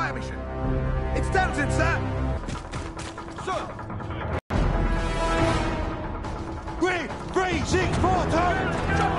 fire mission. It's Townsend, sir. Sir. 3-6-4, turn.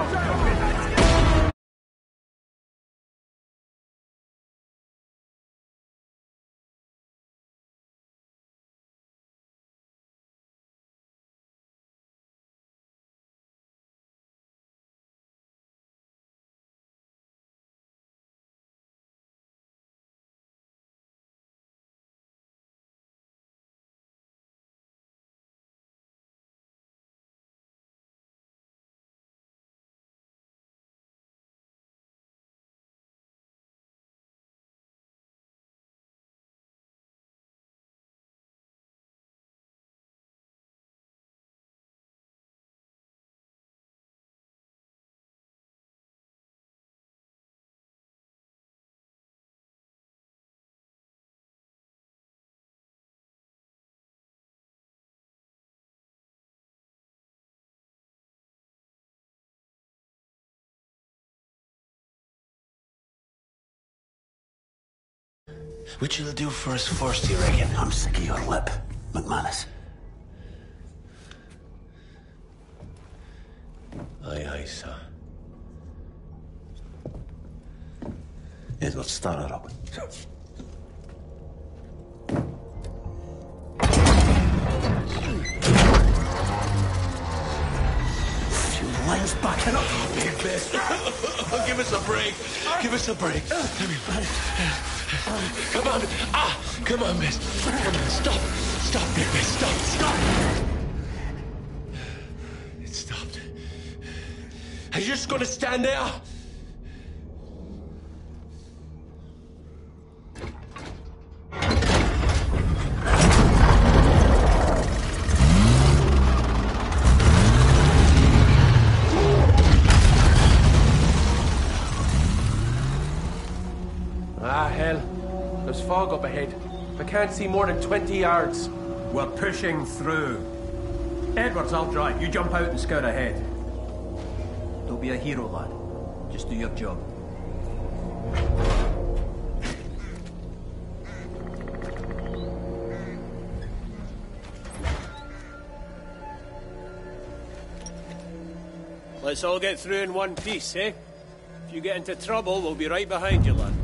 Which you'll do for us first, you reckon? I'm sick of your lip, McManus. Aye, sir. Edward, start her up. Few lines backing up. Big best. Give us a break. Give us a break. Come on. Come on, miss. Come on, stop. Stop, big miss. Stop. It stopped. Are you just gonna stand there? Hell. There's fog up ahead. I can't see more than 20 yards. We're pushing through. Edwards, I'll drive. You jump out and scout ahead. Don't be a hero, lad. Just do your job. Let's all get through in one piece, eh? If you get into trouble, we'll be right behind you, lad.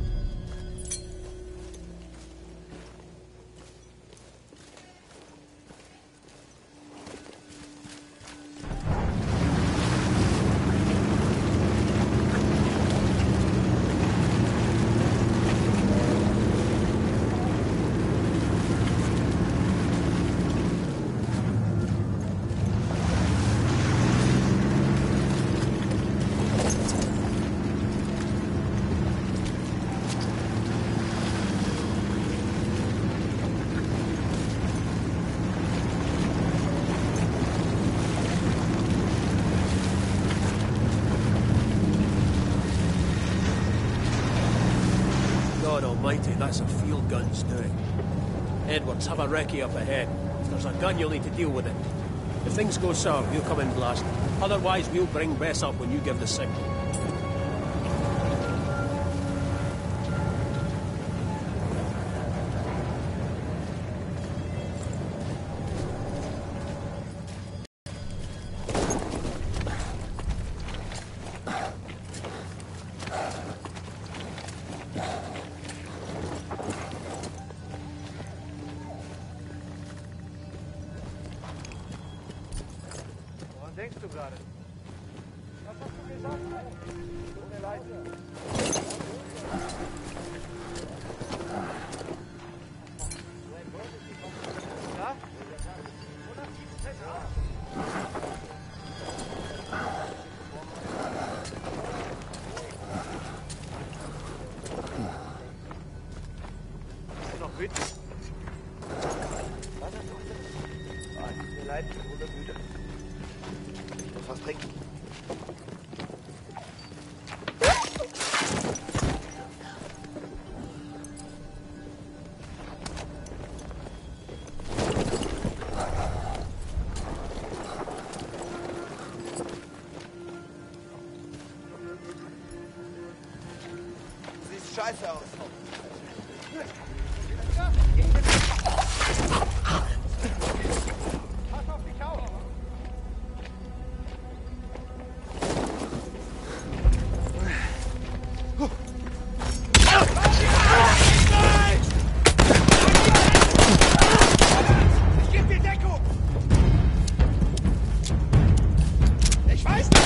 God almighty, that's a field gun's doing. Edwards, have a recce up ahead. If there's a gun, you'll need to deal with it. If things go sour, we'll come in blast. Otherwise, we'll bring Bess up when you give the signal. Denkst du gerade? Was hast du gesagt? Tut mir leid. Ja? Bist du noch wütend? Was hast du gesagt? Tut mir leid, ich bin wundermüde. Was trinken? Siehst scheiße aus. Pass auf die Couch! Ich geb dir Deckung! Ich weiß nicht!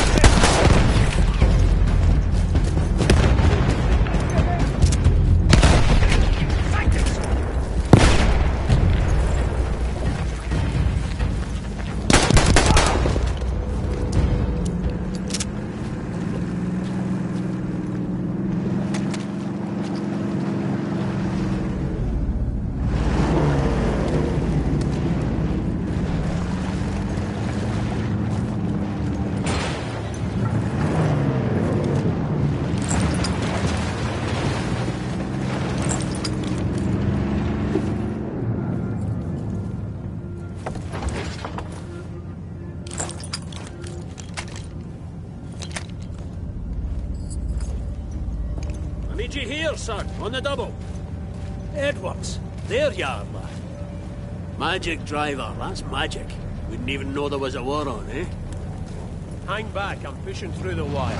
I need you here, son, on the double. Edwards, there you are, lad. Magic driver, that's magic. Wouldn't even know there was a war on, eh? Hang back, I'm pushing through the wire.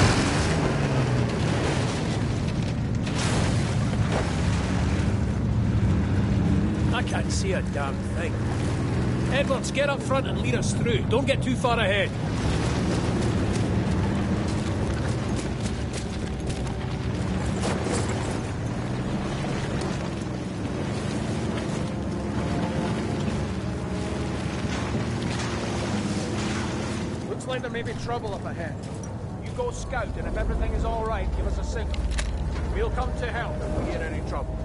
I can't see a damn thing. Edwards, get up front and lead us through. Don't get too far ahead. Looks like there may be trouble up ahead. You go scout, and if everything is all right, give us a signal. We'll come to help if we hear any trouble.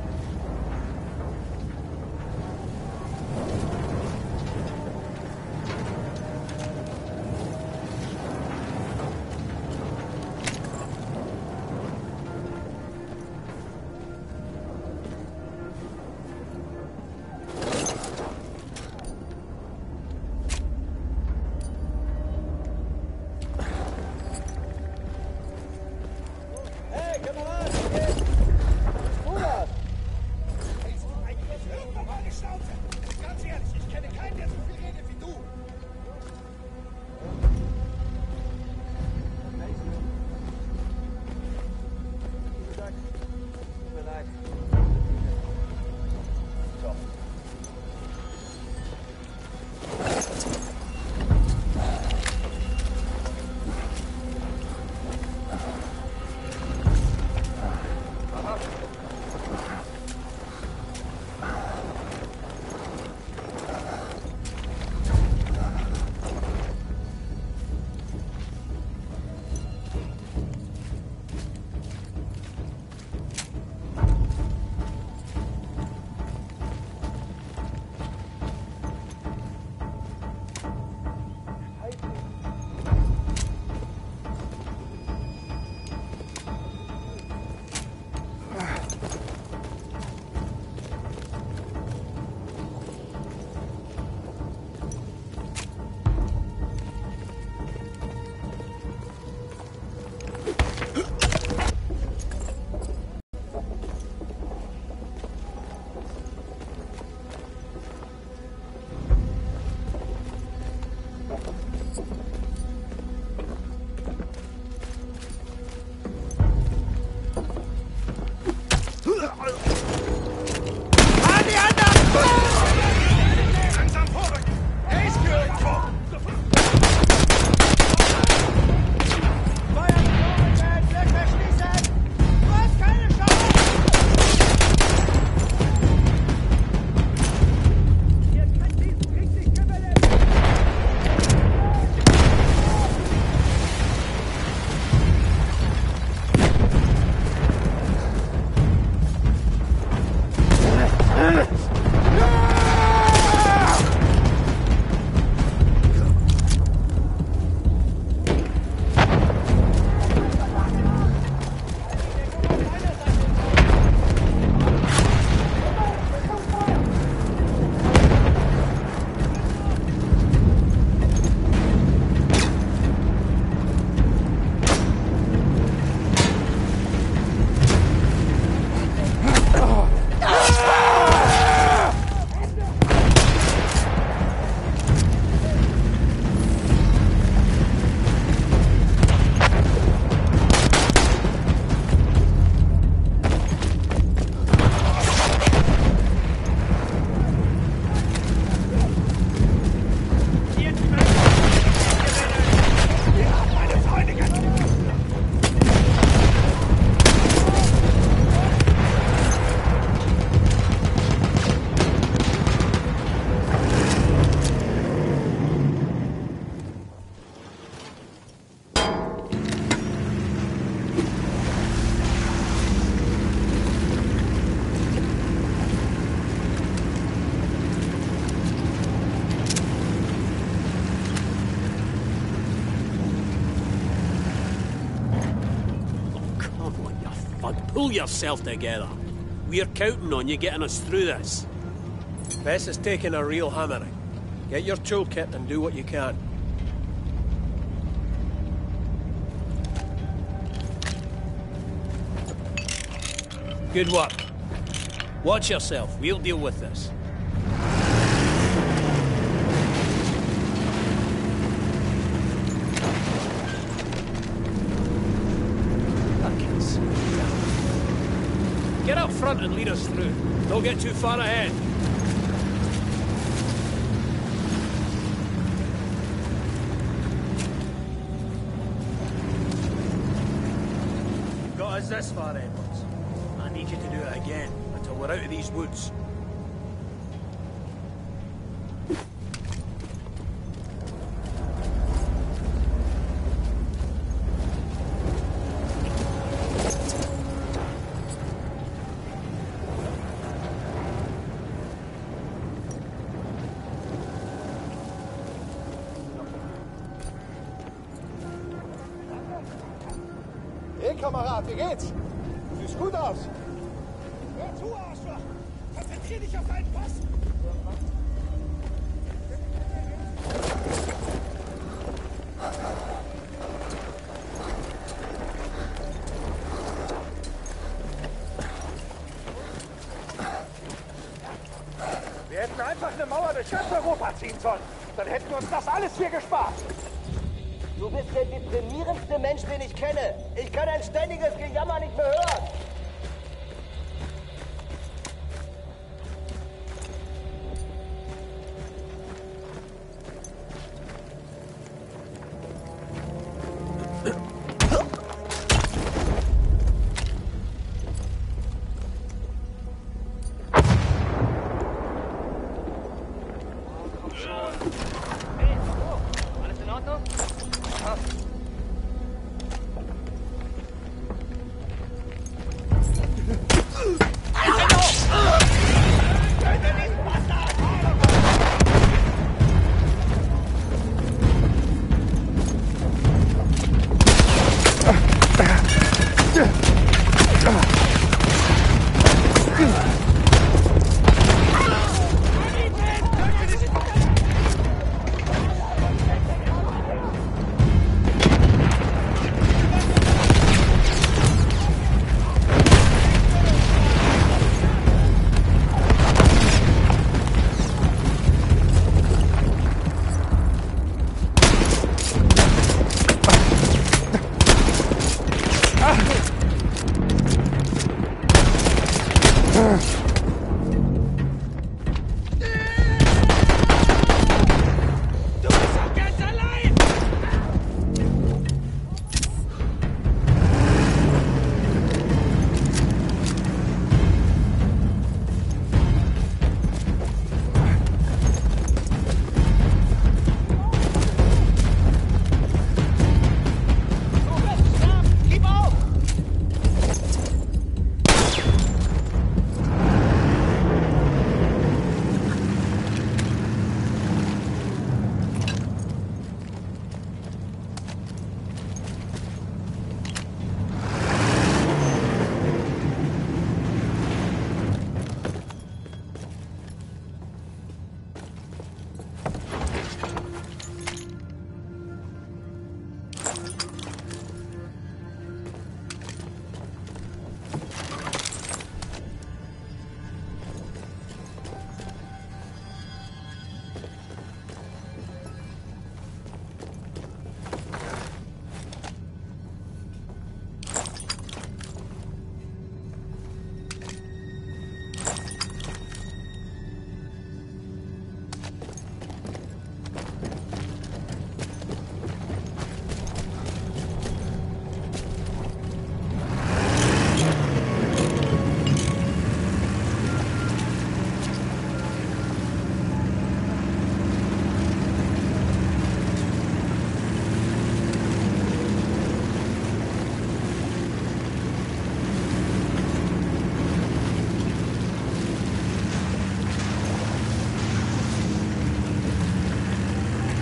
Pull yourself together. We're counting on you getting us through this. Best is taking a real hammering. Get your toolkit and do what you can. Good work. Watch yourself. We'll deal with this. Get up front and lead us through. Don't get too far ahead. Got us this far, Edwards. I need you to do it again until we're out of these woods. Hey, Kamerad, wie geht's? Siehst gut aus. Hör zu, Arschloch! Konzentrier dich auf deinen Posten! Wir hätten einfach eine Mauer durch ganz Europa ziehen sollen. Dann hätten wir uns das alles hier gespart. Du bist der deprimierendste Mensch, den ich kenne. Ich kann ein ständiges Gejammer nicht mehr hören. Alles in Ordnung? Aha.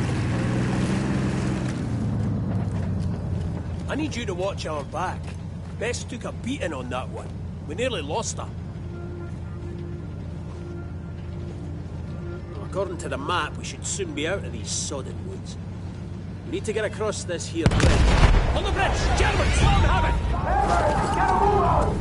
I need you to watch our back. Bess took a beating on that one. We nearly lost her. According to the map, we should soon be out of these sodden woods. We need to get across this here bridge. On the bridge! Germans! Let 'em have it! Get a move on!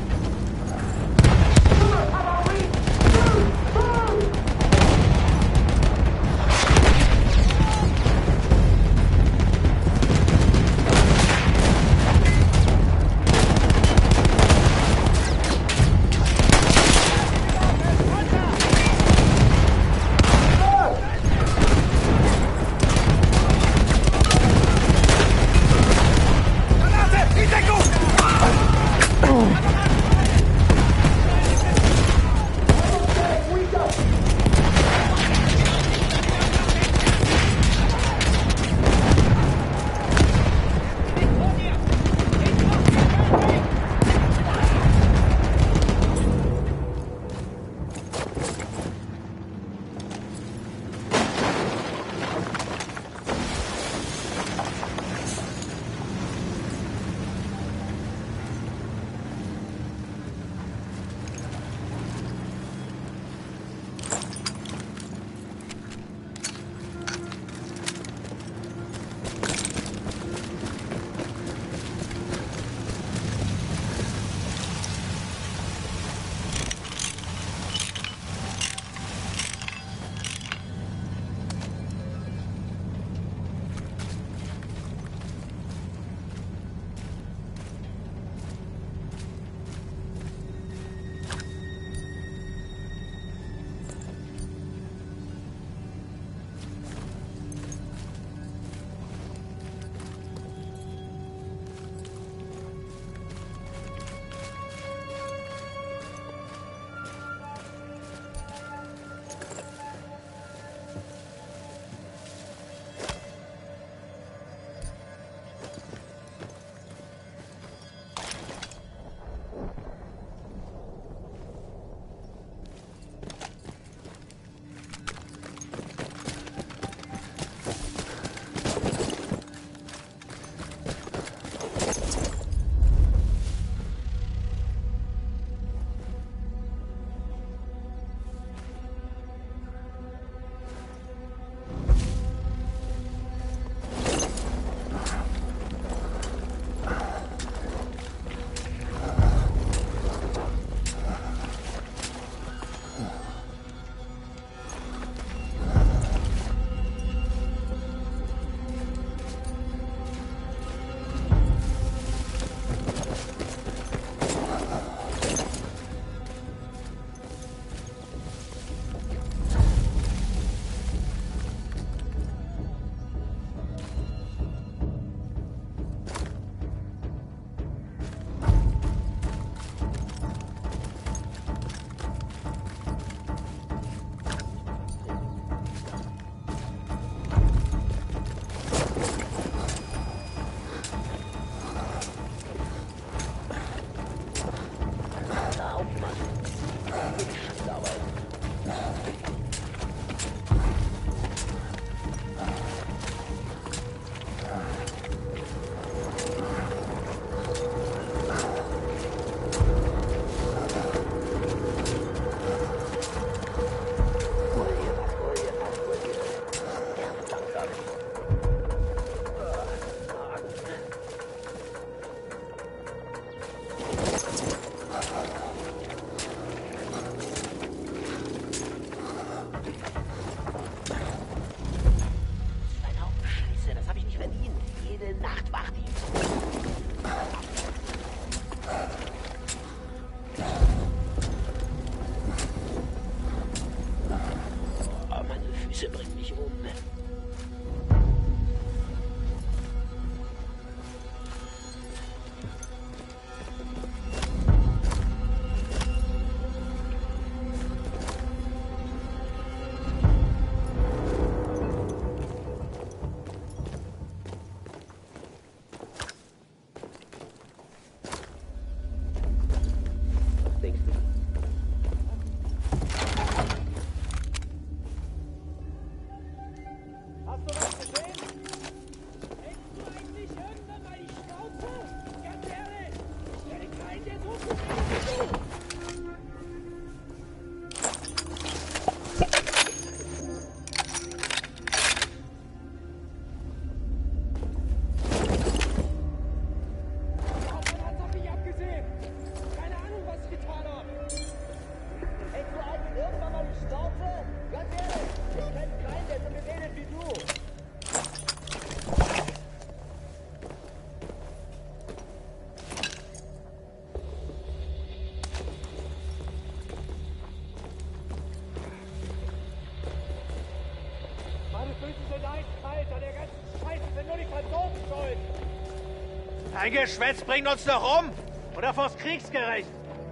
Dein Geschwätz bringt uns doch um! Oder vors Kriegsgericht!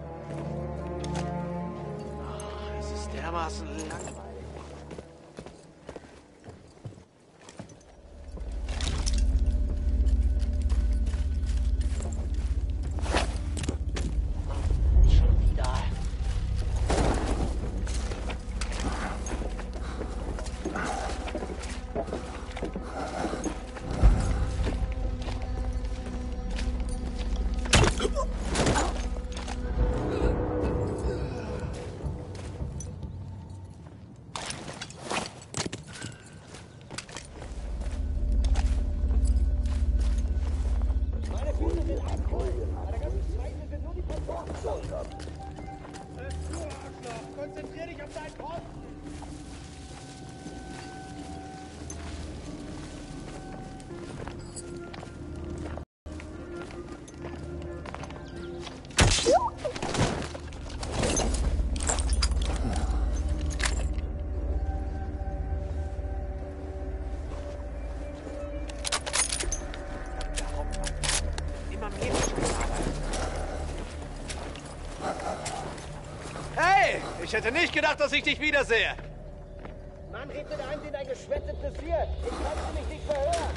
Oh, es ist dermaßen langweilig. Konzentrier dich auf deinen Posten! Ich hätte nicht gedacht, dass ich dich wiedersehe. Mann, red mit einem, den dein Geschwätz interessiert. Ich konnte mich nicht verhören.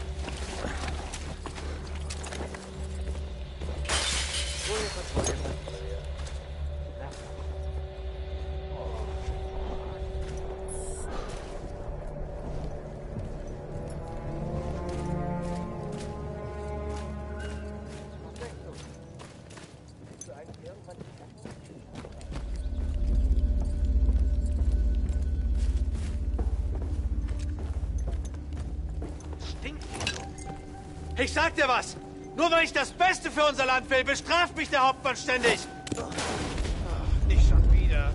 Ich sag dir was! Nur weil ich das Beste für unser Land will, bestraft mich der Hauptmann ständig! Ach, nicht schon wieder.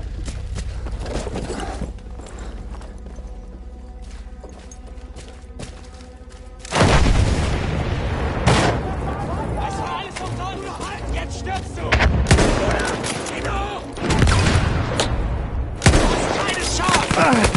Das war alles umsonst! Jetzt stirbst du! Genau! Du hast keine Chance!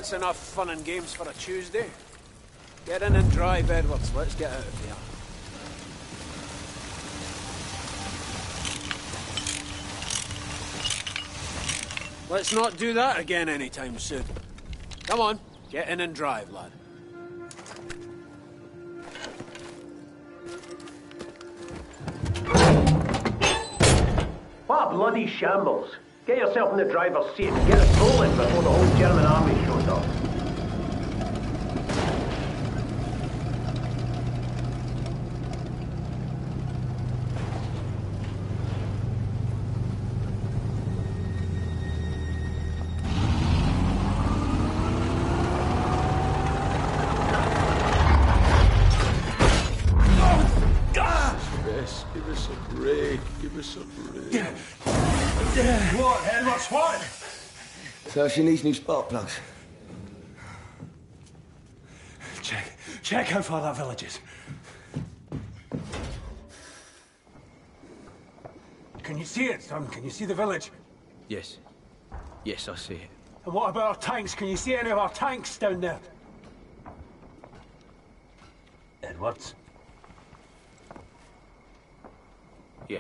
that's enough fun and games for a Tuesday. Get in and drive, Edwards. Let's get out of here. Let's not do that again anytime soon. Come on, get in and drive, lad. What a bloody shambles. Get yourself in the driver's seat and get us rolling before the whole German army shows up. Give us a break. Give us a break. What, Edwards, what? So she needs new spark plugs. Check how far that village is. Can you see it, son? Can you see the village? Yes. Yes, I see it. And what about our tanks? Can you see any of our tanks down there? Edwards? Yeah.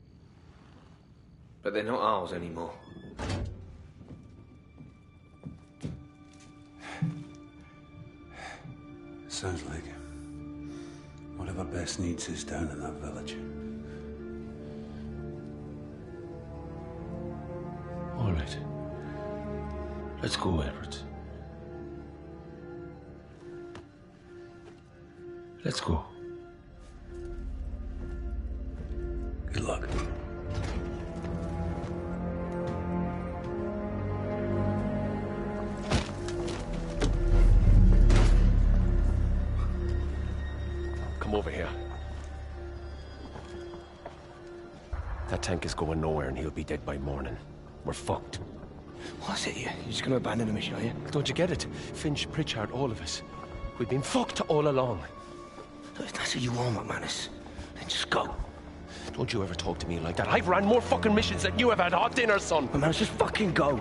But they're not ours anymore. Sounds like whatever Bess needs is down in that village. All right. Let's go, Edwards. Let's go. Good luck. Come over here. That tank is going nowhere and he'll be dead by morning. We're fucked. What's it, you? You're just gonna abandon the mission, are you? Don't you get it? Finch, Pritchard, all of us. We've been fucked all along. Look, if that's what you want, McManus, then just go. Don't you ever talk to me like that. I've ran more fucking missions than you have had hot dinner, son. McManus, just fucking go.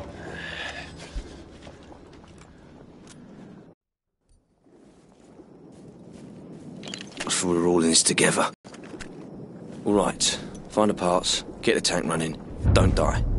So we're all in this together. All right, find the parts, get the tank running, don't die.